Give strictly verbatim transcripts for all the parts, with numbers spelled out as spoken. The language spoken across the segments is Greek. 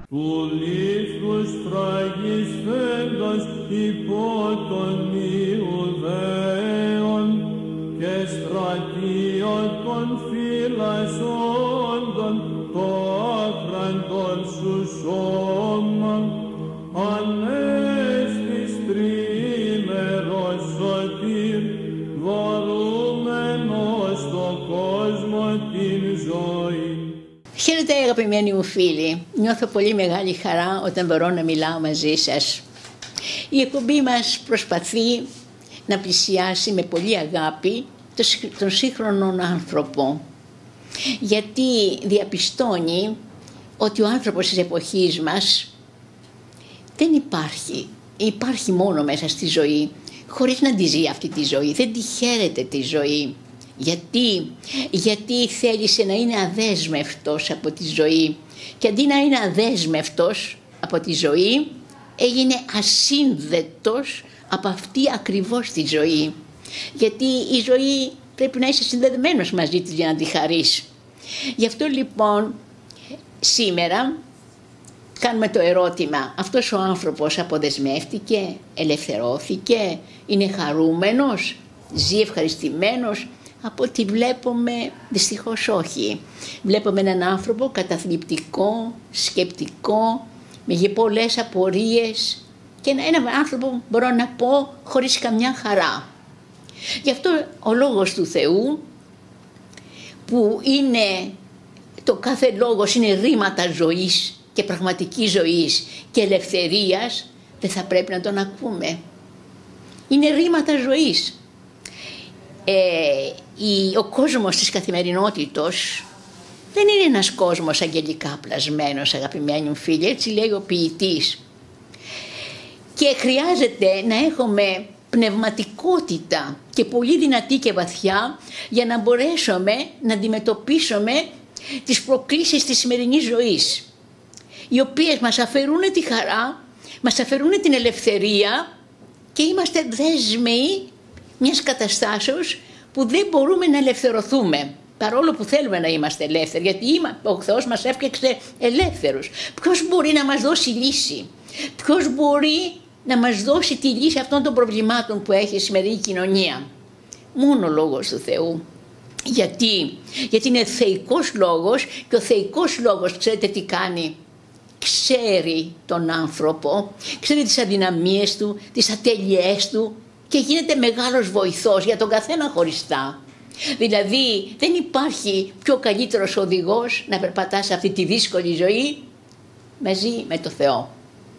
Του λίθους τραγισθέντος υπό των Ιουδαίων και στρατιών των φυλασσόντων το άχραντον σου σώμα, ανέστης τριήμερος σωτήρ, δωρούμενος στον κόσμο την ζωή. Χαίρετε αγαπημένοι μου φίλοι, νιώθω πολύ μεγάλη χαρά όταν μπορώ να μιλάω μαζί σας. Η εκπομπή μας προσπαθεί να πλησιάσει με πολύ αγάπη τον σύγχρονο άνθρωπο, γιατί διαπιστώνει ότι ο άνθρωπος της εποχής μας δεν υπάρχει, υπάρχει μόνο μέσα στη ζωή, χωρίς να τη ζει αυτή τη ζωή, δεν τη χαίρεται τη ζωή. Γιατί, γιατί θέλησε να είναι αδέσμευτος από τη ζωή και αντί να είναι αδέσμευτος από τη ζωή έγινε ασύνδετος από αυτή ακριβώς τη ζωή. Γιατί η ζωή πρέπει να είσαι συνδεδεμένος μαζί της για να τη χαρείς. Γι' αυτό λοιπόν σήμερα κάνουμε το ερώτημα, αυτός ο άνθρωπος αποδεσμεύτηκε, ελευθερώθηκε, είναι χαρούμενος, ζει ευχαριστημένος? Από ό,τι βλέπουμε δυστυχώς όχι. Βλέπουμε έναν άνθρωπο καταθλιπτικό, σκεπτικό, με πολλές απορίες και έναν άνθρωπο μπορώ να πω χωρίς καμιά χαρά. Γι' αυτό ο λόγος του Θεού, που είναι, το κάθε λόγος είναι ρήματα ζωής και πραγματικής ζωής και ελευθερίας, δεν θα πρέπει να τον ακούμε. Είναι ρήματα ζωής. Ε, η, ο κόσμος της καθημερινότητος δεν είναι ένας κόσμος αγγελικά πλασμένος, αγαπημένοι μου φίλοι, έτσι λέει ο ποιητής. Και χρειάζεται να έχουμε πνευματικότητα και πολύ δυνατή και βαθιά για να μπορέσουμε να αντιμετωπίσουμε τις προκλήσεις της σημερινής ζωής, οι οποίες μας αφαιρούν τη χαρά, μας αφαιρούν την ελευθερία και είμαστε δέσμοι μιας καταστάσεως που δεν μπορούμε να ελευθερωθούμε, παρόλο που θέλουμε να είμαστε ελεύθεροι, γιατί ο Θεός μας έφτιαξε ελεύθερους. Ποιος μπορεί να μας δώσει λύση? Ποιος μπορεί να μας δώσει τη λύση αυτών των προβλημάτων που έχει η σημερινή κοινωνία? Μόνο ο Λόγος του Θεού. Γιατί? Γιατί είναι θεϊκός λόγος και ο θεϊκός λόγος, ξέρετε τι κάνει? Ξέρει τον άνθρωπο, ξέρει τις αδυναμίες του, τις ατέλειές του και γίνεται μεγάλος βοηθός για τον καθένα χωριστά. Δηλαδή δεν υπάρχει πιο καλύτερος οδηγός να περπατά σε αυτή τη δύσκολη ζωή μαζί με το Θεό.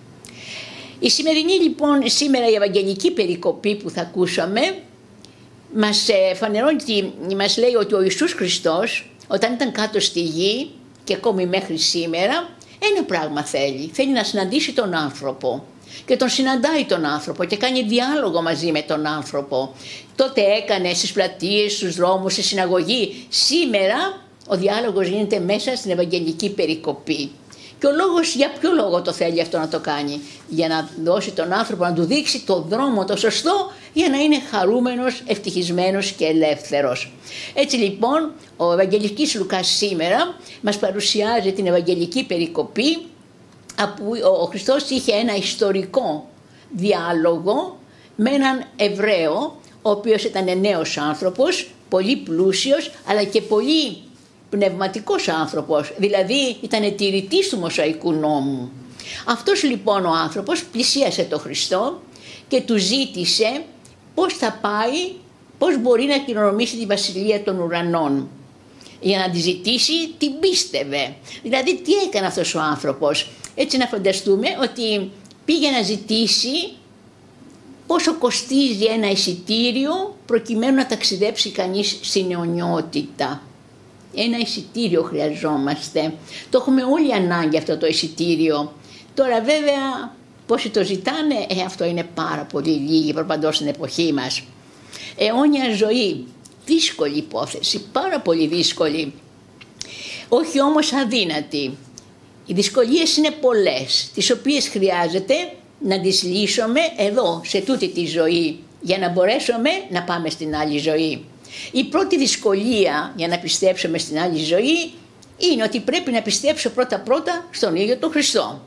Η σημερινή λοιπόν, σήμερα η Ευαγγελική περικοπή που θα ακούσαμε μας φανερώνει, μας λέει ότι ο Ιησούς Χριστός όταν ήταν κάτω στη γη και ακόμη μέχρι σήμερα ένα πράγμα θέλει, θέλει να συναντήσει τον άνθρωπο. Και τον συναντάει τον άνθρωπο και κάνει διάλογο μαζί με τον άνθρωπο. Τότε έκανε στις πλατείες, στους δρόμους, στη συναγωγή. Σήμερα ο διάλογος γίνεται μέσα στην Ευαγγελική περικοπή. Και ο λόγος, για ποιο λόγο το θέλει αυτό να το κάνει? Για να δώσει τον άνθρωπο, να του δείξει το δρόμο το σωστό για να είναι χαρούμενος, ευτυχισμένος και ελεύθερος. Έτσι λοιπόν ο Ευαγγελιστής Λουκάς σήμερα μας παρουσιάζει την Ευαγγελική περικοπή, που ο Χριστός είχε ένα ιστορικό διάλογο με έναν Εβραίο, ο οποίος ήταν νέος άνθρωπος, πολύ πλούσιος αλλά και πολύ πνευματικός άνθρωπος, δηλαδή ήταν τηρητής του Μωσαϊκού νόμου. Αυτός λοιπόν ο άνθρωπος πλησίασε τον Χριστό και του ζήτησε πώς θα πάει, πώς μπορεί να κληρονομήσει τη βασιλεία των ουρανών. Για να τη ζητήσει την πίστευε. Δηλαδή τι έκανε αυτός ο άνθρωπος? Έτσι να φανταστούμε ότι πήγε να ζητήσει πόσο κοστίζει ένα εισιτήριο προκειμένου να ταξιδέψει κανείς στην αιωνιότητα. Ένα εισιτήριο χρειαζόμαστε. Το έχουμε όλοι ανάγκη αυτό το εισιτήριο. Τώρα βέβαια πόσοι το ζητάνε, ε, αυτό είναι πάρα πολύ λίγοι προπαντός στην εποχή μας. Αιώνια ζωή, δύσκολη υπόθεση, πάρα πολύ δύσκολη. Όχι όμως αδύνατη. Οι δυσκολίες είναι πολλές, τις οποίες χρειάζεται να τις λύσουμε εδώ, σε τούτη τη ζωή, για να μπορέσουμε να πάμε στην άλλη ζωή. Η πρώτη δυσκολία για να πιστέψουμε στην άλλη ζωή είναι ότι πρέπει να πιστέψω πρώτα-πρώτα στον ίδιο τον Χριστό.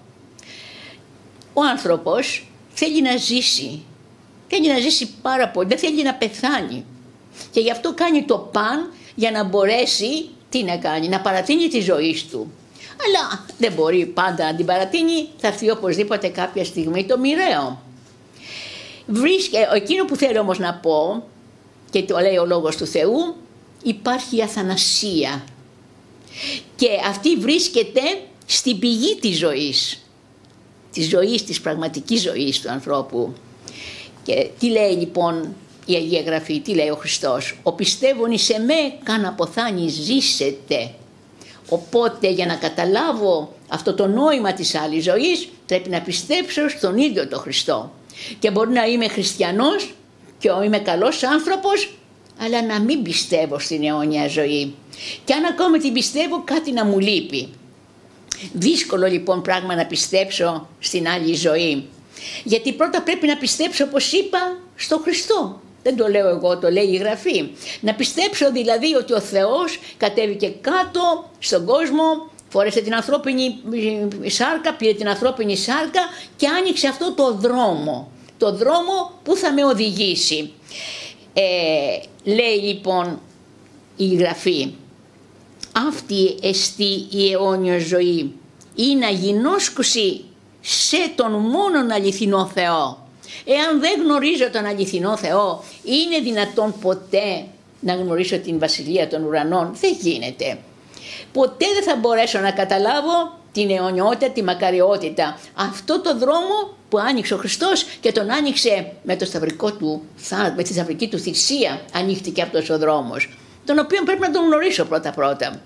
Ο άνθρωπος θέλει να ζήσει, θέλει να ζήσει πάρα πολύ, δεν θέλει να πεθάνει. Και γι' αυτό κάνει το παν για να μπορέσει, τι να κάνει, να παρατείνει τη ζωή του. Αλλά δεν μπορεί πάντα να την παρατείνει, θα έρθει οπωσδήποτε κάποια στιγμή το μοιραίο. Βρίσκε, εκείνο που θέλω όμως να πω, και το λέει ο Λόγος του Θεού, υπάρχει η αθανασία. Και αυτή βρίσκεται στην πηγή της ζωής, της ζωής, της πραγματικής ζωής του ανθρώπου. Και τι λέει λοιπόν η Αγία Γραφή, τι λέει ο Χριστός? Ο πιστεύων εις εμέ καν αποθάνει ζήσετε. Οπότε για να καταλάβω αυτό το νόημα της άλλης ζωής πρέπει να πιστέψω στον ίδιο τον Χριστό. Και μπορεί να είμαι χριστιανός και είμαι καλός άνθρωπος, αλλά να μην πιστεύω στην αιώνια ζωή. Και αν ακόμα την πιστεύω, κάτι να μου λείπει. Δύσκολο λοιπόν πράγμα να πιστέψω στην άλλη ζωή. Γιατί πρώτα πρέπει να πιστέψω, όπως είπα, στον Χριστό. Δεν το λέω εγώ, το λέει η Γραφή. Να πιστέψω δηλαδή ότι ο Θεός κατέβηκε κάτω στον κόσμο, φόρεσε την ανθρώπινη σάρκα, πήρε την ανθρώπινη σάρκα και άνοιξε αυτό το δρόμο. Το δρόμο που θα με οδηγήσει. Ε, λέει λοιπόν η Γραφή, αυτή εστί η αιώνια ζωή, ή να γινώσκουση σε τον μόνον αληθινό Θεό. Εάν δεν γνωρίζω τον αληθινό Θεό, είναι δυνατόν ποτέ να γνωρίσω την Βασιλεία των Ουρανών? Δεν γίνεται. Ποτέ δεν θα μπορέσω να καταλάβω την αιωνιότητα, τη μακαριότητα. Αυτό το δρόμο που άνοιξε ο Χριστός και τον άνοιξε με το σταυρικό του, με τη σταυρική του θυσία, ανοίχτηκε αυτός ο δρόμος, τον οποίο πρέπει να τον γνωρίσω πρώτα-πρώτα.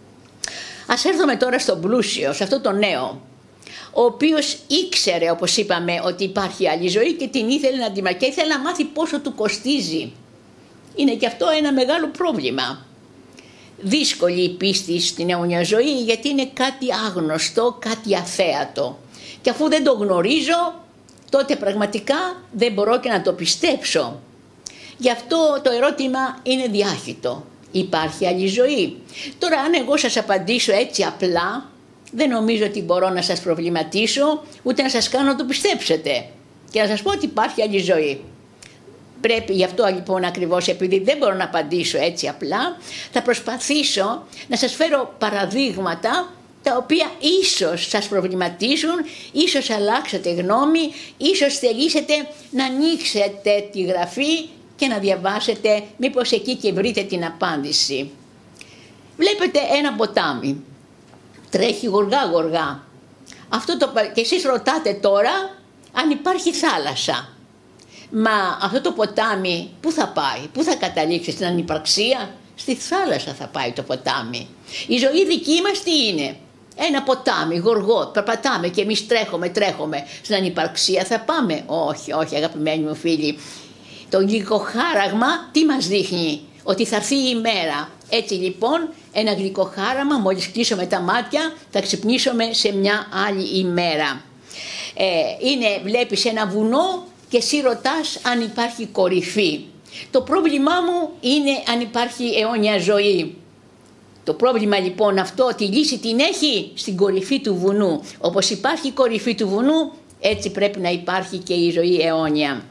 Ας έρθουμε τώρα στον πλούσιο, σε αυτό το νέο, ο οποίος ήξερε, όπως είπαμε, ότι υπάρχει άλλη ζωή και την ήθελε να τη μάθει και ήθελε να μάθει πόσο του κοστίζει. Είναι και αυτό ένα μεγάλο πρόβλημα. Δύσκολη η πίστη στην αιώνια ζωή, γιατί είναι κάτι άγνωστο, κάτι αθέατο. Και αφού δεν το γνωρίζω, τότε πραγματικά δεν μπορώ και να το πιστέψω. Γι' αυτό το ερώτημα είναι διάχυτο. Υπάρχει άλλη ζωή? Τώρα αν εγώ σας απαντήσω έτσι απλά, δεν νομίζω ότι μπορώ να σας προβληματίσω, ούτε να σας κάνω να το πιστέψετε. Και να σας πω ότι υπάρχει άλλη ζωή. Πρέπει γι' αυτό λοιπόν ακριβώς, επειδή δεν μπορώ να απαντήσω έτσι απλά, θα προσπαθήσω να σας φέρω παραδείγματα τα οποία ίσως σας προβληματίσουν, ίσως αλλάξετε γνώμη, ίσως θελήσετε να ανοίξετε τη Γραφή και να διαβάσετε, μήπως εκεί και βρείτε την απάντηση. Βλέπετε ένα ποτάμι, τρέχει γοργά γοργά. Αυτό το, και εσείς ρωτάτε τώρα αν υπάρχει θάλασσα. Μα αυτό το ποτάμι πού θα πάει, πού θα καταλήξει, στην ανυπαρξία? Στη θάλασσα θα πάει το ποτάμι. Η ζωή δική μας τι είναι? Ένα ποτάμι γοργό, περπατάμε και εμείς τρέχουμε, τρέχουμε. Στην ανυπαρξία θα πάμε? Όχι, όχι αγαπημένοι μου φίλοι. Το γλυκοχάραγμα τι μας δείχνει? Ότι θα έρθει η ημέρα. Έτσι λοιπόν ένα γλυκοχάραμα, μόλις κλείσουμε τα μάτια θα ξυπνήσουμε σε μια άλλη ημέρα. Ε, είναι, βλέπεις ένα βουνό και εσύ ρωτάς αν υπάρχει κορυφή. Το πρόβλημά μου είναι αν υπάρχει αιώνια ζωή. Το πρόβλημα λοιπόν αυτό, τη λύση την έχει στην κορυφή του βουνού. Όπως υπάρχει η κορυφή του βουνού, έτσι πρέπει να υπάρχει και η ζωή αιώνια.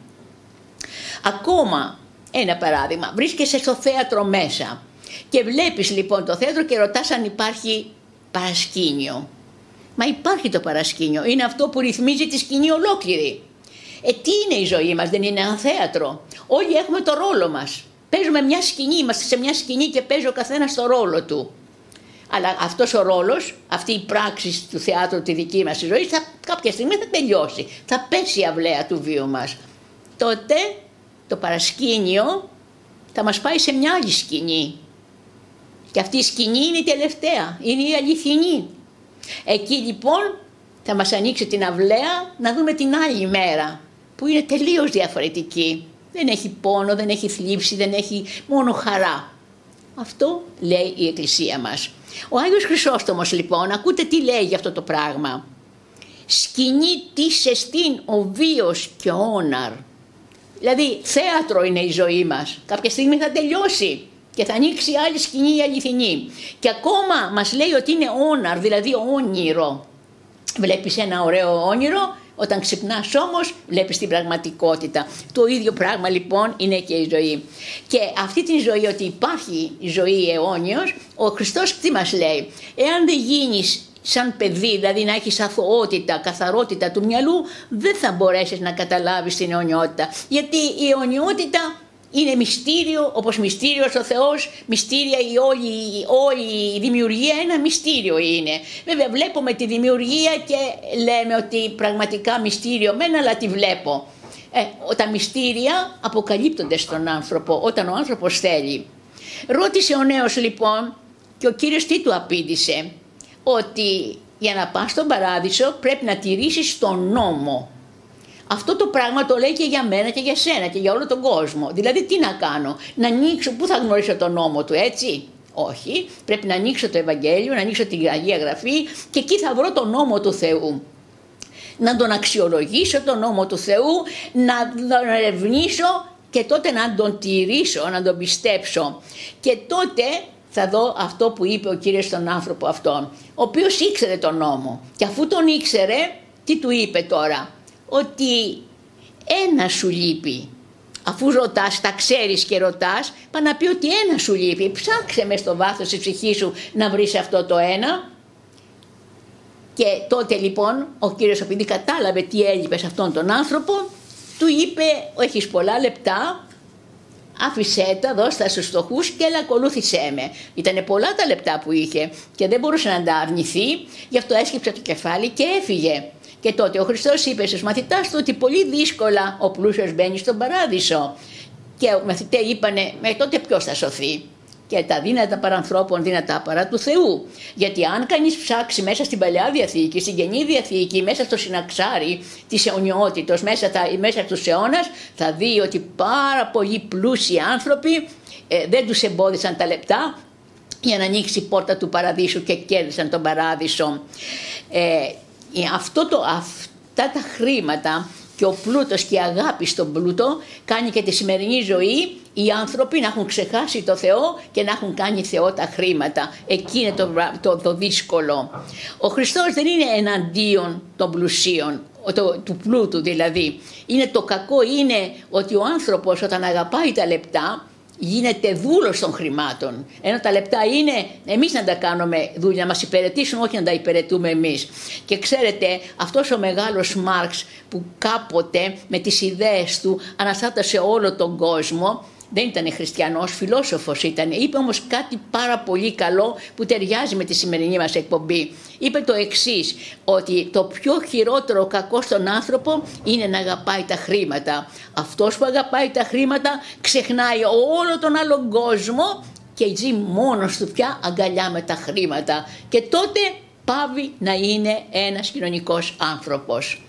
Ακόμα ένα παράδειγμα, βρίσκεσαι στο θέατρο μέσα και βλέπεις λοιπόν το θέατρο και ρωτάς αν υπάρχει παρασκήνιο. Μα υπάρχει το παρασκήνιο, είναι αυτό που ρυθμίζει τη σκηνή ολόκληρη. Ε, τι είναι η ζωή μας, δεν είναι ένα θέατρο? Όλοι έχουμε το ρόλο μας. Παίζουμε μια σκηνή, είμαστε σε μια σκηνή και παίζει ο καθένας το ρόλο του. Αλλά αυτός ο ρόλος, αυτή η πράξη του θεάτρου, τη δική μας ζωή, θα, κάποια στιγμή θα τελειώσει. Θα πέσει η αυλαία του βίου μας. Τότε το παρασκήνιο θα μας πάει σε μια άλλη σκηνή. Και αυτή η σκηνή είναι η τελευταία, είναι η αληθινή. Εκεί λοιπόν θα μας ανοίξει την αυλαία να δούμε την άλλη μέρα, που είναι τελείως διαφορετική. Δεν έχει πόνο, δεν έχει θλίψη, δεν έχει μόνο χαρά. Αυτό λέει η Εκκλησία μας. Ο Άγιος Χρυσόστομος λοιπόν, ακούτε τι λέει για αυτό το πράγμα. Σκηνή της εστίν ο βίος και ο όναρ. Δηλαδή θέατρο είναι η ζωή μας. Κάποια στιγμή θα τελειώσει και θα ανοίξει άλλη σκηνή η αληθινή. Και ακόμα μας λέει ότι είναι όναρ, δηλαδή όνειρο. Βλέπεις ένα ωραίο όνειρο, όταν ξυπνάς όμως βλέπεις την πραγματικότητα. Το ίδιο πράγμα λοιπόν είναι και η ζωή. Και αυτή τη ζωή, ότι υπάρχει η ζωή αιώνιος, ο Χριστός τι μας λέει? Εάν δεν γίνεις σαν παιδί, δηλαδή να έχεις αθωότητα, καθαρότητα του μυαλού, δεν θα μπορέσεις να καταλάβεις την αιωνιότητα. Γιατί η αιωνιότητα είναι μυστήριο, όπως μυστήριος ο Θεός, μυστήρια η όλη, όλη η δημιουργία, ένα μυστήριο είναι. Βέβαια βλέπουμε τη δημιουργία και λέμε ότι πραγματικά μυστήριο μεν, αλλά τη βλέπω. Ε, τα μυστήρια αποκαλύπτονται στον άνθρωπο όταν ο άνθρωπος θέλει. Ρώτησε ο νέος λοιπόν και ο Κύριος τι του απήντησε? Ότι για να πας στον παράδεισο πρέπει να τηρήσεις τον νόμο. Αυτό το πράγμα το λέει και για μένα και για σένα και για όλο τον κόσμο. Δηλαδή τι να κάνω? Να ανοίξω, πού θα γνωρίσω τον νόμο του, έτσι? Όχι, πρέπει να ανοίξω το Ευαγγέλιο, να ανοίξω την Αγία Γραφή και εκεί θα βρω τον νόμο του Θεού. Να τον αξιολογήσω τον νόμο του Θεού, να τον ερευνήσω και τότε να τον τηρήσω, να τον πιστέψω. Και τότε θα δω αυτό που είπε ο Κύριος στον άνθρωπο αυτόν, ο οποίος ήξερε τον νόμο. Και αφού τον ήξερε, τι του είπε τώρα? Ότι ένα σου λείπει. Αφού ρωτάς, τα ξέρεις και ρωτάς, πά να πει ότι ένα σου λείπει. Ψάξε μες στο βάθος της ψυχής σου να βρεις αυτό το ένα. Και τότε λοιπόν ο Κύριος, επειδή κατάλαβε τι έλειπε σε αυτόν τον άνθρωπο, του είπε: έχεις πολλά λεπτά, άφησέ τα, δώσ' τα στους φτωχούς και έλα ακολούθησέ με. Ήτανε πολλά τα λεπτά που είχε και δεν μπορούσε να τα αρνηθεί, γι' αυτό έσκυψε το κεφάλι και έφυγε. Και τότε ο Χριστός είπε στους μαθητάς του ότι πολύ δύσκολα ο πλούσιος μπαίνει στον παράδεισο. Και οι μαθητές είπανε: με τότε ποιος θα σωθεί? Και τα δύνατα παρανθρώπων δύνατα παρά του Θεού. Γιατί αν κανείς ψάξει μέσα στην Παλαιά Διαθήκη, στην Καινή Διαθήκη, μέσα στο συναξάρι της αιωνιότητος, μέσα, μέσα στους αιώνας, θα δει ότι πάρα πολλοί πλούσιοι άνθρωποι ε, δεν τους εμπόδισαν τα λεπτά για να ανοίξει η πόρτα του παραδείσου και κέρδισαν τον παράδεισο. Ε, αυτό το, αυτά τα χρήματα και ο πλούτος και η αγάπη στον πλούτο κάνει και τη σημερινή ζωή οι άνθρωποι να έχουν ξεχάσει το Θεό και να έχουν κάνει Θεό τα χρήματα. Εκεί είναι το, το, το δύσκολο. Ο Χριστός δεν είναι εναντίον των πλουσίων, το, του πλούτου δηλαδή. Είναι το κακό είναι ότι ο άνθρωπος όταν αγαπάει τα λεπτά γίνεται δούλος των χρημάτων. Ενώ τα λεπτά είναι εμείς να τα κάνουμε δούλια, να μας υπηρετήσουν, όχι να τα υπηρετούμε εμείς. Και ξέρετε, αυτός ο μεγάλος Μάρξ που κάποτε με τις ιδέες του αναστάτωσε όλο τον κόσμο, δεν ήταν χριστιανός, φιλόσοφος ήταν. Είπε όμως κάτι πάρα πολύ καλό που ταιριάζει με τη σημερινή μας εκπομπή. Είπε το εξής, ότι το πιο χειρότερο κακό στον άνθρωπο είναι να αγαπάει τα χρήματα. Αυτός που αγαπάει τα χρήματα ξεχνάει όλο τον άλλον κόσμο και ζει μόνος του πια αγκαλιά με τα χρήματα. Και τότε πάβει να είναι ένας κοινωνικός άνθρωπος.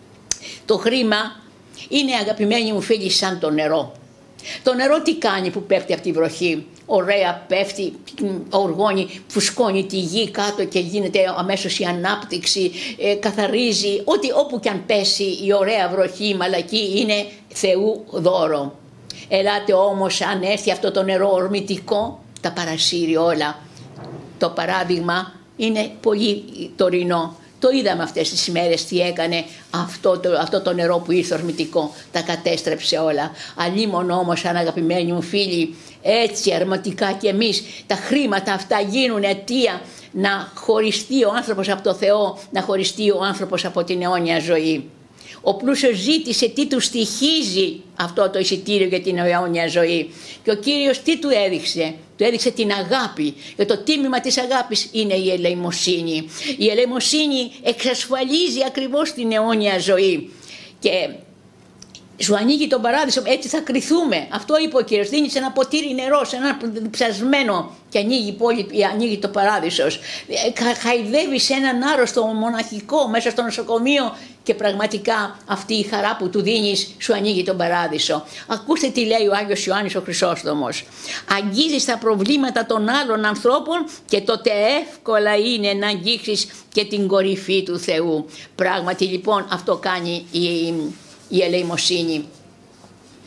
Το χρήμα είναι, αγαπημένοι μου φίλοι, σαν το νερό. Το νερό τι κάνει που πέφτει από τη βροχή? Ωραία πέφτει, οργώνει, φουσκώνει τη γη κάτω και γίνεται αμέσως η ανάπτυξη, ε, καθαρίζει. Ό,τι, όπου και αν πέσει η ωραία βροχή, η μαλακή είναι Θεού δώρο. Ελάτε όμως, αν έρθει αυτό το νερό ορμητικό, τα παρασύρει όλα. Το παράδειγμα είναι πολύ τωρινό. Το είδαμε αυτές τις ημέρες τι έκανε αυτό το, αυτό το νερό που ήρθε ορμητικό. Τα κατέστρεψε όλα. Αλλήμον όμως, αν αγαπημένοι μου φίλοι, έτσι αρματικά κι εμείς τα χρήματα αυτά γίνουν αιτία να χωριστεί ο άνθρωπος από το Θεό, να χωριστεί ο άνθρωπος από την αιώνια ζωή. Ο πλούσιος ζήτησε τι του στοιχίζει αυτό το εισιτήριο για την αιώνια ζωή. Και ο Κύριος τι του έδειξε? Του έδειξε την αγάπη. Και το τίμημα της αγάπης είναι η ελεημοσύνη. Η ελεημοσύνη εξασφαλίζει ακριβώς την αιώνια ζωή. Και σου ανοίγει τον παράδεισο, έτσι θα κριθούμε. Αυτό είπε ο Κύριος. Δίνεις ένα ποτήρι νερό σε ένα ψασμένο και ανοίγει, πόλη, ανοίγει το παράδεισος. Χαϊδεύεις έναν άρρωστο μοναχικό μέσα στο νοσοκομείο και πραγματικά αυτή η χαρά που του δίνεις σου ανοίγει τον παράδεισο. Ακούστε τι λέει ο Άγιος Ιωάννης ο Χρυσόστομος. Αγγίζεις τα προβλήματα των άλλων ανθρώπων και τότε εύκολα είναι να αγγίξεις και την κορυφή του Θεού. Πράγματι λοιπόν αυτό κάνει η, η ελεημοσύνη.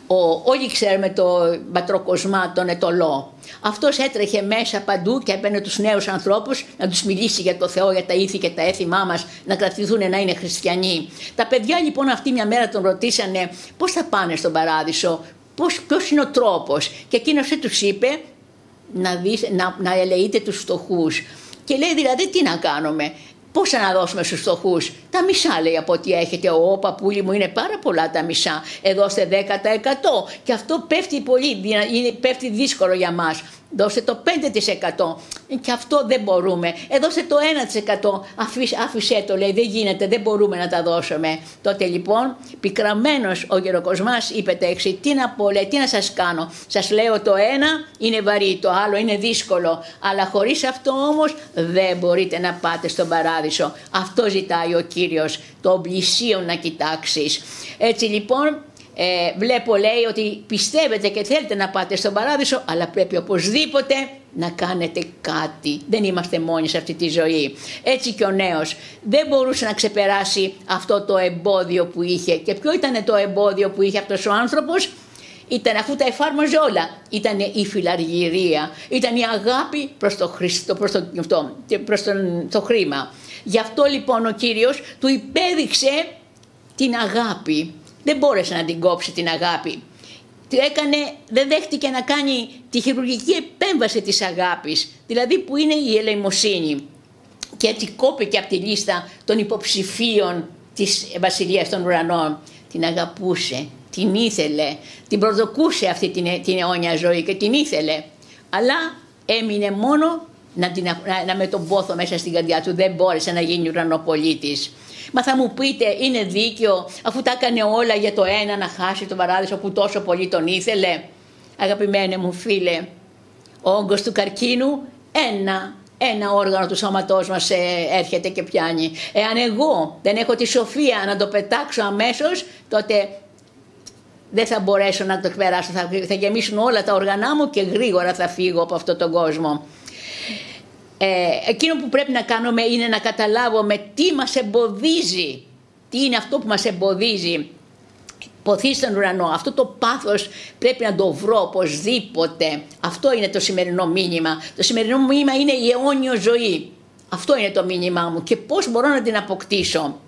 Ο, όλοι ξέρουμε το Πατροκοσμά, τον Ετωλό. Αυτός έτρεχε μέσα παντού και έπαιρνε τους νέους ανθρώπους να τους μιλήσει για το Θεό, για τα ήθη και τα έθιμά μας, να κρατηθούν να είναι χριστιανοί. Τα παιδιά λοιπόν αυτή μια μέρα τον ρωτήσανε πώς θα πάνε στον Παράδεισο, πώς, ποιος είναι ο τρόπος. Και εκείνος τους είπε να, δεις, να, να ελεείτε τους φτωχούς. Και λέει δηλαδή τι να κάνουμε. Πώς να δώσουμε στους φτωχούς? Τα μισά λέει από ό,τι έχετε. Ο παππούλη μου είναι πάρα πολλά τα μισά. Εδώστε δέκα τοις εκατό. Και αυτό πέφτει πολύ, είναι, πέφτει δύσκολο για μας. Δώστε το πέντε τοις εκατό. Και αυτό δεν μπορούμε. Εδώστε το ένα τοις εκατό. Άφησε, άφησέ το λέει. Δεν γίνεται, δεν μπορούμε να τα δώσουμε. Τότε λοιπόν πικραμένος ο Γεροκοσμάς είπε τα εξή. Τι να πω, λέει, τι να σας κάνω. Σας λέω το ένα είναι βαρύ, το άλλο είναι δύσκολο. Αλλά χωρίς αυτό όμως δεν μπορείτε να πάτε στον Παράδεισο. Αυτό ζητάει ο Κύριος. Το πλησίον να κοιτάξεις. Έτσι λοιπόν. Ε, βλέπω λέει ότι πιστεύετε και θέλετε να πάτε στον Παράδεισο, αλλά πρέπει οπωσδήποτε να κάνετε κάτι. Δεν είμαστε μόνοι σε αυτή τη ζωή. Έτσι και ο νέος δεν μπορούσε να ξεπεράσει αυτό το εμπόδιο που είχε. Και ποιο ήταν το εμπόδιο που είχε αυτός ο άνθρωπος? Ήταν, αφού τα εφάρμοζε όλα, ήταν η φιλαργυρία, ήταν η αγάπη προς το, Χριστό, προς το, προς τον, το χρήμα. Γι' αυτό λοιπόν ο Κύριος του υπέδειξε την αγάπη. Δεν μπόρεσε να την κόψει την αγάπη. Τι έκανε, δεν δέχτηκε να κάνει τη χειρουργική επέμβαση της αγάπης, δηλαδή που είναι η ελεημοσύνη. Και έτσι κόπηκε από τη λίστα των υποψηφίων της Βασιλείας των Ουρανών. Την αγαπούσε, την ήθελε, την προδοκούσε αυτή την, την αιώνια ζωή και την ήθελε. Αλλά έμεινε μόνο να, την, να, να με τον πόθο μέσα στην καρδιά του, δεν μπόρεσε να γίνει ουρανοπολίτης. Μα θα μου πείτε, είναι δίκαιο αφού τα έκανε όλα για το ένα να χάσει τον Παράδεισο που τόσο πολύ τον ήθελε? Αγαπημένε μου φίλε, ο όγκος του καρκίνου ένα, ένα όργανο του σώματός μας ε, έρχεται και πιάνει. Εάν εγώ δεν έχω τη σοφία να το πετάξω αμέσως, τότε δεν θα μπορέσω να το περάσω, θα, θα γεμίσουν όλα τα οργανά μου και γρήγορα θα φύγω από αυτόν τον κόσμο. Ε, εκείνο που πρέπει να κάνουμε είναι να καταλάβουμε τι μας εμποδίζει, τι είναι αυτό που μας εμποδίζει. Ποθεί στον ουρανό, αυτό το πάθος πρέπει να το βρω οπωσδήποτε. Αυτό είναι το σημερινό μήνυμα. Το σημερινό μήνυμα είναι η αιώνιο ζωή. Αυτό είναι το μήνυμά μου και πώς μπορώ να την αποκτήσω.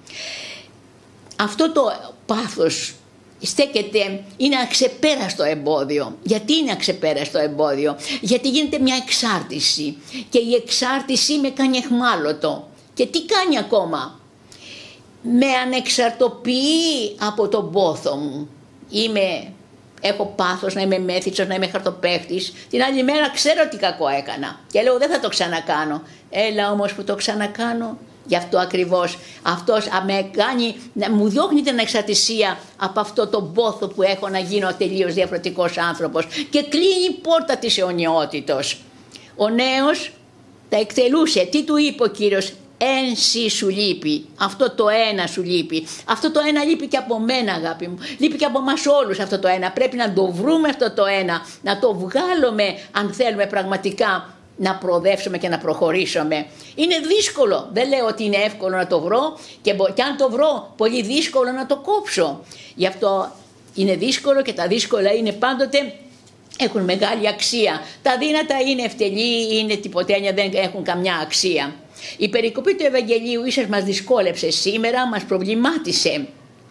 Αυτό το πάθος στέκεται, είναι αξεπέραστο εμπόδιο. Γιατί είναι αξεπέραστο εμπόδιο? Γιατί γίνεται μια εξάρτηση και η εξάρτηση με κάνει εχμάλωτο. Και τι κάνει ακόμα? Με ανεξαρτοποιεί από τον πόθο μου. Είμαι, έχω πάθος να είμαι μέθητσος, να είμαι χαρτοπαίχτης. Την άλλη μέρα ξέρω τι κακό έκανα και λέω δεν θα το ξανακάνω. Έλα όμως που το ξανακάνω. Γι' αυτό ακριβώς αυτός με κάνει, μου διώχνει την εξαρτησία από αυτό τον πόθο που έχω να γίνω τελείως διαφορετικός άνθρωπος και κλείνει η πόρτα της αιωνιότητος. Ο νέος τα εκτελούσε. Τι του είπε ο Κύριος? Ένσι σου λείπει. Αυτό το ένα σου λείπει. Αυτό το ένα λείπει και από μένα, αγάπη μου. Λείπει και από μας όλους αυτό το ένα. Πρέπει να το βρούμε αυτό το ένα, να το βγάλουμε αν θέλουμε πραγματικά να προοδεύσουμε και να προχωρήσουμε. Είναι δύσκολο, δεν λέω ότι είναι εύκολο να το βρω και, και αν το βρω πολύ δύσκολο να το κόψω. Γι' αυτό είναι δύσκολο και τα δύσκολα είναι πάντοτε, έχουν μεγάλη αξία. Τα δύνατα είναι ευτελή, είναι τυποτένια, δεν έχουν καμιά αξία. Η περικοπή του Ευαγγελίου ίσως μας δυσκόλεψε σήμερα, μας προβλημάτισε.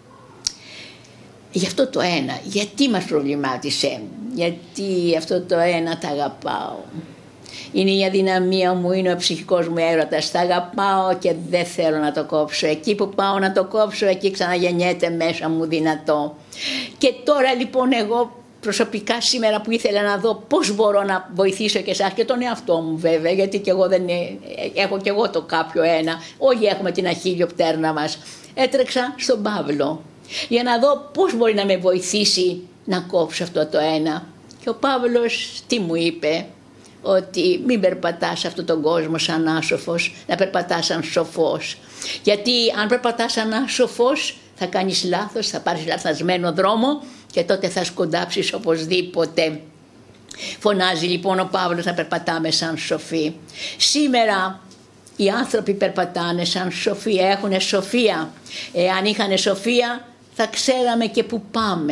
Γι' αυτό το ένα, γιατί μας προβλημάτισε? Γιατί αυτό το ένα τα αγαπάω. Είναι η αδυναμία μου, είναι ο ψυχικός μου έρωτας. Τα αγαπάω και δεν θέλω να το κόψω. Εκεί που πάω να το κόψω, εκεί ξαναγεννιέται μέσα μου δυνατό. Και τώρα λοιπόν εγώ προσωπικά σήμερα που ήθελα να δω πώς μπορώ να βοηθήσω και εσάς και τον εαυτό μου βέβαια, γιατί και εγώ δεν έχω και εγώ το κάποιο ένα. Όλοι έχουμε την αχίλιο πτέρνα μας. Έτρεξα στον Παύλο για να δω πώς μπορεί να με βοηθήσει να κόψω αυτό το ένα. Και ο Παύλος τι μου είπε? Ότι μην περπατάς σε αυτόν τον κόσμο σαν άσοφος, να περπατάς σαν σοφός. Γιατί αν περπατάς σαν άσοφος θα κάνεις λάθος, θα πάρεις λαθασμένο δρόμο και τότε θα σκοντάψεις οπωσδήποτε. Φωνάζει λοιπόν ο Παύλος να περπατάμε σαν σοφοί. Σήμερα οι άνθρωποι περπατάνε σαν σοφοί, έχουν σοφία. Εάν είχαν σοφία θα ξέραμε και που πάμε.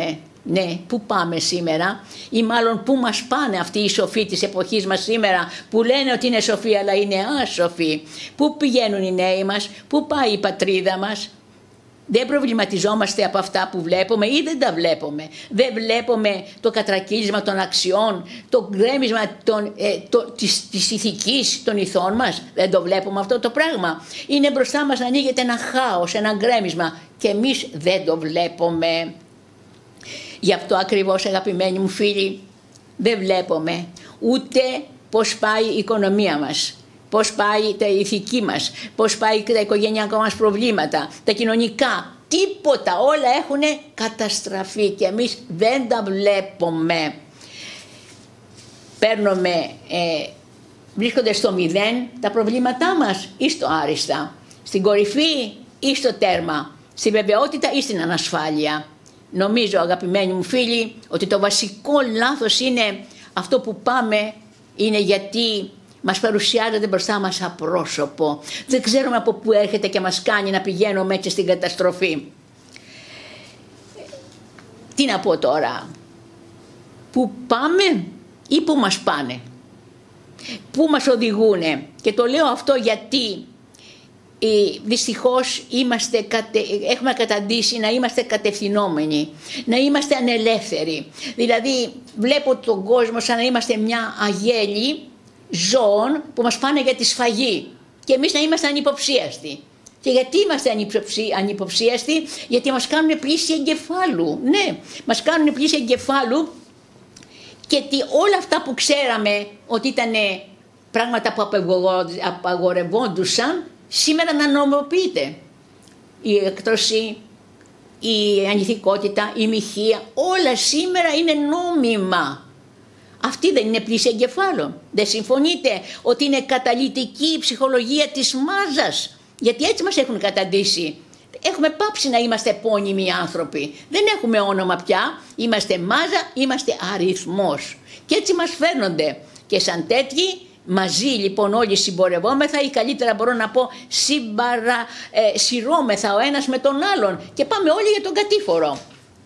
Ναι, πού πάμε σήμερα ή μάλλον πού μας πάνε αυτοί οι σοφοί της εποχής μας σήμερα που λένε ότι είναι σοφοί αλλά είναι άσοφοι. Πού πηγαίνουν οι νέοι μας, πού πάει η πατρίδα μας. Δεν προβληματιζόμαστε από αυτά που βλέπουμε ή δεν τα βλέπουμε. Δεν βλέπουμε το κατρακύλισμα των αξιών, το γκρέμισμα των, ε, το, της, της ηθικής των ηθών μας. Δεν το βλέπουμε αυτό το πράγμα. Είναι μπροστά μας να ανοίγεται ένα χάος, ένα γκρέμισμα και εμείς δεν το βλέπουμε. Γι' αυτό ακριβώς, αγαπημένοι μου φίλοι, δεν βλέπουμε ούτε πώς πάει η οικονομία μας, πώς πάει τα ηθική μας, πώς πάει τα οικογενειακά μας προβλήματα, τα κοινωνικά. Τίποτα, όλα έχουν καταστραφεί και εμείς δεν τα βλέπουμε. Παίρνουμε, ε, βρίσκονται στο μηδέν τα προβλήματά μας ή στο άριστα, στην κορυφή ή στο τέρμα, στη βεβαιότητα ή στην ανασφάλεια. Νομίζω, αγαπημένοι μου φίλοι, ότι το βασικό λάθος είναι αυτό που πάμε, είναι γιατί μας παρουσιάζεται μπροστά μας απρόσωπο. Δεν ξέρουμε από πού έρχεται και μας κάνει να πηγαίνουμε έτσι στην καταστροφή. Τι να πω τώρα, πού πάμε ή πού μας πάνε, πού μας οδηγούνε. Και το λέω αυτό γιατί δυστυχώς είμαστε, κατε, έχουμε καταντήσει να είμαστε κατευθυνόμενοι, να είμαστε ανελεύθεροι. Δηλαδή βλέπω τον κόσμο σαν να είμαστε μια αγέλη ζώων που μας πάνε για τη σφαγή και εμείς να είμαστε ανυποψίαστοι. Και γιατί είμαστε ανυποψίαστοι? Γιατί μας κάνουν πλήση εγκεφάλου. Ναι, μας κάνουν πλήση εγκεφάλου και τι όλα αυτά που ξέραμε ότι ήταν πράγματα που απαγορευόντουσαν σήμερα να νομιμοποιείται. Η έκτρωση, η ανηθικότητα, η μοιχεία, όλα σήμερα είναι νόμιμα. Αυτή δεν είναι πλήση εγκεφάλων? Δεν συμφωνείτε ότι είναι καταλυτική η ψυχολογία της μάζας? Γιατί έτσι μας έχουν καταντήσει. Έχουμε πάψει να είμαστε επώνυμοι άνθρωποι. Δεν έχουμε όνομα πια. Είμαστε μάζα, είμαστε αριθμός. Και έτσι μας φέρνονται. Και σαν τέτοιοι, μαζί λοιπόν όλοι συμπορευόμεθα ή καλύτερα μπορώ να πω συμπαρα, ε, συρώμεθα ο ένας με τον άλλον και πάμε όλοι για τον κατήφορο.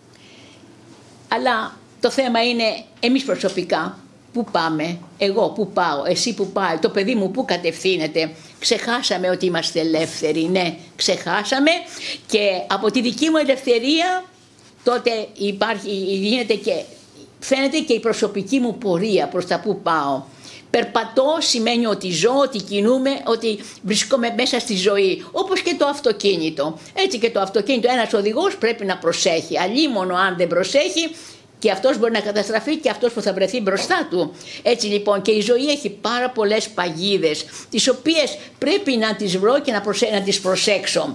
Αλλά το θέμα είναι εμείς προσωπικά πού πάμε, εγώ πού πάω, εσύ πού πάει, το παιδί μου πού κατευθύνεται. Ξεχάσαμε ότι είμαστε ελεύθεροι, ναι, ξεχάσαμε και από τη δική μου ελευθερία τότε υπάρχει, γίνεται και φαίνεται και η προσωπική μου πορεία προς τα πού πάω. Περπατώ σημαίνει ότι ζω, ότι κινούμαι, ότι βρισκόμαι μέσα στη ζωή. Όπως και το αυτοκίνητο. Έτσι και το αυτοκίνητο, ένας οδηγός πρέπει να προσέχει. Αλλήμωνο αν δεν προσέχει και αυτός μπορεί να καταστραφεί και αυτός που θα βρεθεί μπροστά του. Έτσι λοιπόν και η ζωή έχει πάρα πολλές παγίδες, τις οποίες πρέπει να τις βρω και να, προσε... να τις προσέξω.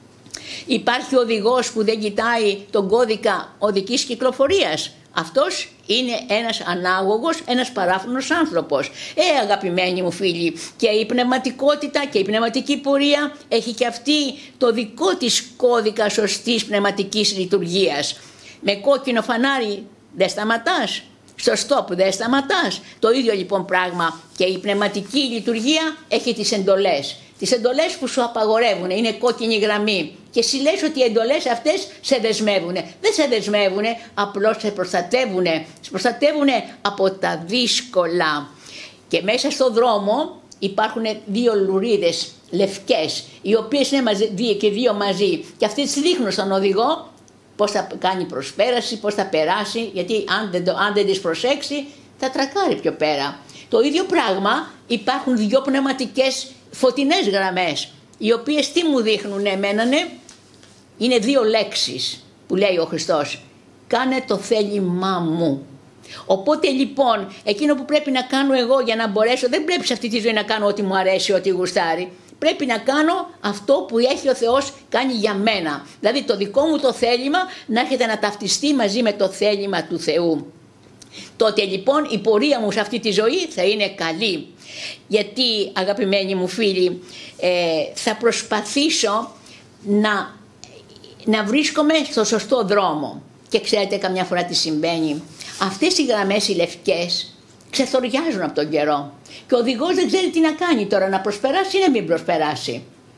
Υπάρχει οδηγός που δεν κοιτάει τον κώδικα οδικής κυκλοφορίας. Αυτός είναι ένας ανάγωγος, ένας παράφρονος άνθρωπος. Ε, αγαπημένοι μου φίλοι, και η πνευματικότητα και η πνευματική πορεία έχει και αυτή το δικό της κώδικα σωστής πνευματικής λειτουργίας. Με κόκκινο φανάρι δεν σταματάς, στο στόπ δεν σταματάς. Το ίδιο λοιπόν πράγμα και η πνευματική λειτουργία έχει τις εντολές. Τις εντολές που σου απαγορεύουν, είναι κόκκινη γραμμή. Και εσύ λες ότι οι εντολές αυτές σε δεσμεύουν. Δεν σε δεσμεύουν, απλώς σε προστατεύουν. Σε προστατεύουν από τα δύσκολα. Και μέσα στο δρόμο υπάρχουν δύο λουρίδες λευκές, οι οποίες είναι μαζί, δύο και δύο μαζί. Και αυτές τις δείχνουν στον οδηγό πώς θα κάνει προσπέραση, πώς θα περάσει, γιατί αν δεν, το, αν δεν τις προσέξει θα τρακάρει πιο πέρα. Το ίδιο πράγμα υπάρχουν δύο πνευματικές φωτεινές γραμμές, οι οποίες τι μου δείχνουν εμένανε, είναι δύο λέξεις που λέει ο Χριστός. Κάνε το θέλημά μου. Οπότε λοιπόν εκείνο που πρέπει να κάνω εγώ για να μπορέσω, δεν πρέπει σε αυτή τη ζωή να κάνω ό,τι μου αρέσει, ό,τι γουστάρει. Πρέπει να κάνω αυτό που έχει ο Θεός κάνει για μένα. Δηλαδή το δικό μου το θέλημα να έρχεται να ταυτιστεί μαζί με το θέλημα του Θεού. Τότε λοιπόν η πορεία μου σε αυτή τη ζωή θα είναι καλή. Γιατί αγαπημένοι μου φίλοι, ε, θα προσπαθήσω να, να βρίσκομαι στο σωστό δρόμο. Και ξέρετε καμιά φορά τι συμβαίνει. Αυτές οι γραμμές οι λευκές ξεθοριάζουν από τον καιρό. Και ο οδηγός δεν ξέρει τι να κάνει τώρα, να προσπεράσει ή να μην προσπεράσει.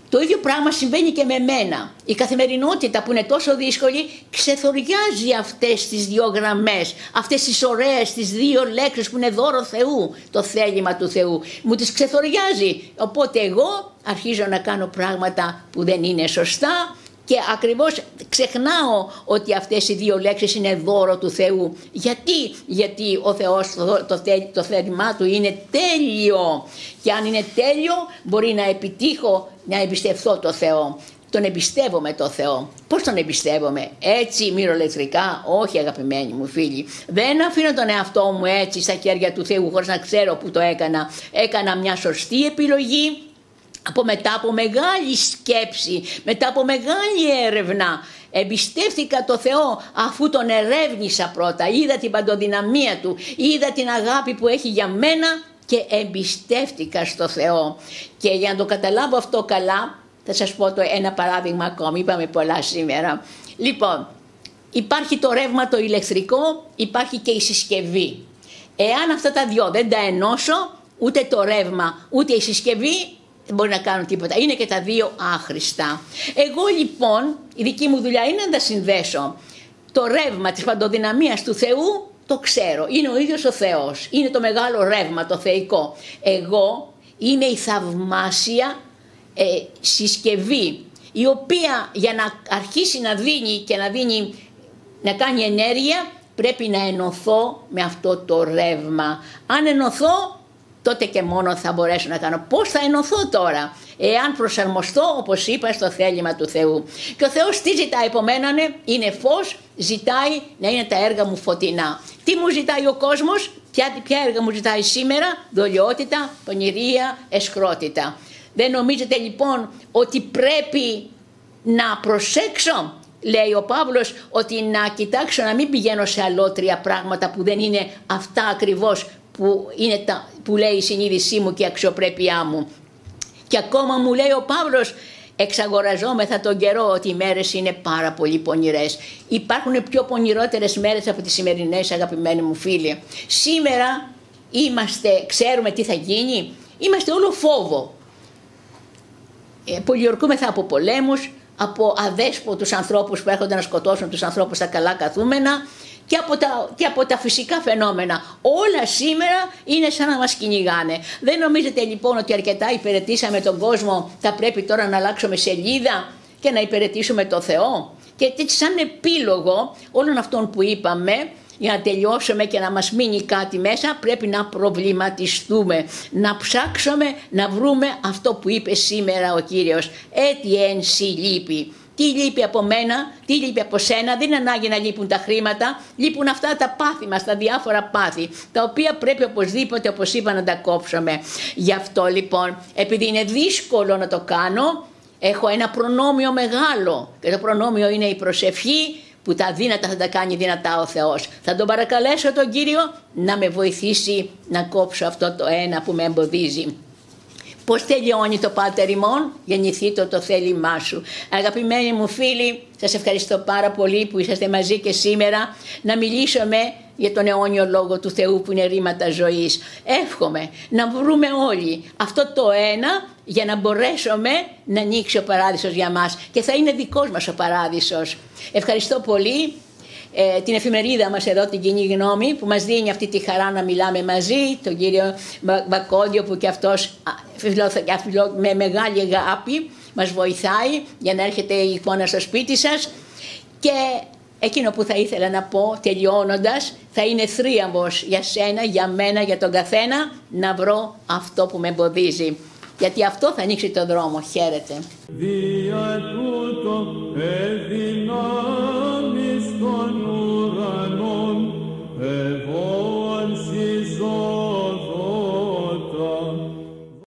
Το ίδιο πράγμα συμβαίνει και με μένα. Η καθημερινότητα που είναι τόσο δύσκολη ξεθοριάζει αυτές τις δύο γραμμές, αυτές τις ωραίες, τις δύο λέξεις που είναι δώρο Θεού, το θέλημα του Θεού. Μου τις ξεθοριάζει. Οπότε εγώ αρχίζω να κάνω πράγματα που δεν είναι σωστά και ακριβώς ξεχνάω ότι αυτές οι δύο λέξεις είναι δώρο του Θεού. Γιατί, Γιατί ο Θεός το, το, το θέλημά του είναι τέλειο και αν είναι τέλειο μπορεί να επιτύχω να εμπιστευθώ το Θεό. Τον εμπιστεύομαι το Θεό. Πώς τον εμπιστεύομαι? Έτσι μυρωλεκτρικά? Όχι, αγαπημένοι μου φίλοι. Δεν αφήνω τον εαυτό μου έτσι στα χέρια του Θεού χωρίς να ξέρω που το έκανα. Έκανα μια σωστή επιλογή. Από μετά από μεγάλη σκέψη, μετά από μεγάλη έρευνα, εμπιστεύτηκα το Θεό αφού τον ερεύνησα πρώτα. Είδα την παντοδυναμία του, είδα την αγάπη που έχει για μένα και εμπιστεύτηκα στο Θεό. Και για να το καταλάβω αυτό καλά, θα σας πω το ένα παράδειγμα ακόμη, είπαμε πολλά σήμερα. Λοιπόν, υπάρχει το ρεύμα το ηλεκτρικό, υπάρχει και η συσκευή. Εάν αυτά τα δυο δεν τα ενώσω, ούτε το ρεύμα, ούτε η συσκευή, δεν μπορεί να κάνουν τίποτα. Είναι και τα δύο άχρηστα. Εγώ λοιπόν, η δική μου δουλειά είναι να τα συνδέσω. Το ρεύμα της παντοδυναμίας του Θεού το ξέρω. Είναι ο ίδιος ο Θεός. Είναι το μεγάλο ρεύμα, το θεϊκό. Εγώ είμαι η θαυμάσια ε, συσκευή, η οποία για να αρχίσει να δίνει και να δίνει, να κάνει ενέργεια, πρέπει να ενωθώ με αυτό το ρεύμα. Αν ενωθώ, τότε και μόνο θα μπορέσω να κάνω. Πώς θα ενωθώ τώρα? Εάν προσαρμοστώ, όπως είπα, στο θέλημα του Θεού. Και ο Θεός τι ζητάει από μένα? Είναι φως, ζητάει να είναι τα έργα μου φωτεινά. Τι μου ζητάει ο κόσμος? Ποια, ποια έργα μου ζητάει σήμερα? Δολιότητα, πονηρία, εσκρότητα. Δεν νομίζετε λοιπόν ότι πρέπει να προσέξω? Λέει ο Παύλος ότι να κοιτάξω να μην πηγαίνω σε αλότρια πράγματα που δεν είναι αυτά ακριβώς που, είναι τα, που λέει η συνείδησή μου και η αξιοπρέπειά μου. Και ακόμα μου λέει ο Παύλος, εξαγοραζόμεθα τον καιρό ότι οι μέρες είναι πάρα πολύ πονηρές. Υπάρχουν πιο πονηρότερες μέρες από τις σημερινές, αγαπημένοι μου φίλοι. Σήμερα είμαστε, ξέρουμε τι θα γίνει, είμαστε όλο φόβο. Ε, πολιορκούμεθα από πολέμους, από αδέσποτους ανθρώπους που έρχονται να σκοτώσουν τους ανθρώπους στα καλά καθούμενα και από, τα, και από τα φυσικά φαινόμενα. Όλα σήμερα είναι σαν να μας κυνηγάνε. Δεν νομίζετε λοιπόν ότι αρκετά υπηρετήσαμε τον κόσμο, θα πρέπει τώρα να αλλάξουμε σελίδα και να υπηρετήσουμε το Θεό? Και έτσι σαν επίλογο όλων αυτών που είπαμε, για να τελειώσουμε και να μας μείνει κάτι μέσα, πρέπει να προβληματιστούμε, να ψάξουμε να βρούμε αυτό που είπε σήμερα ο Κύριος. Έτι εν σι λείπει. Τι λείπει από μένα, τι λείπει από σένα? Δεν είναι ανάγκη να λείπουν τα χρήματα, λείπουν αυτά τα πάθη μας, τα διάφορα πάθη, τα οποία πρέπει οπωσδήποτε, όπως είπα, να τα κόψουμε. Γι' αυτό λοιπόν, επειδή είναι δύσκολο να το κάνω, έχω ένα προνόμιο μεγάλο και το προνόμιο είναι η προσευχή, που τα δύνατα θα τα κάνει δυνατά ο Θεός. Θα τον παρακαλέσω τον Κύριο να με βοηθήσει να κόψω αυτό το ένα που με εμποδίζει. Πώς τελειώνει το Πάτερ ημών? Γεννηθείτε το θέλημά σου. Αγαπημένοι μου φίλοι, σας ευχαριστώ πάρα πολύ που είσαστε μαζί και σήμερα να μιλήσουμε για τον αιώνιο λόγο του Θεού που είναι ρήματα ζωής. Εύχομαι να βρούμε όλοι αυτό το ένα για να μπορέσουμε να ανοίξει ο παράδεισος για μας και θα είναι δικός μας ο παράδεισος. Ευχαριστώ πολύ ε, την εφημερίδα μας εδώ, την Κοινή Γνώμη, που μας δίνει αυτή τη χαρά να μιλάμε μαζί, τον κύριο Μπακόδιο που και αυτός με μεγάλη αγάπη μας βοηθάει για να έρχεται η εικόνα στο σπίτι σας. Και εκείνο που θα ήθελα να πω τελειώνοντας, θα είναι θρίαμβος για σένα, για μένα, για τον καθένα, να βρω αυτό που με εμποδίζει. Γιατί αυτό θα ανοίξει το δρόμο. Χαίρετε. Δια τούτο εδυνάμεις τον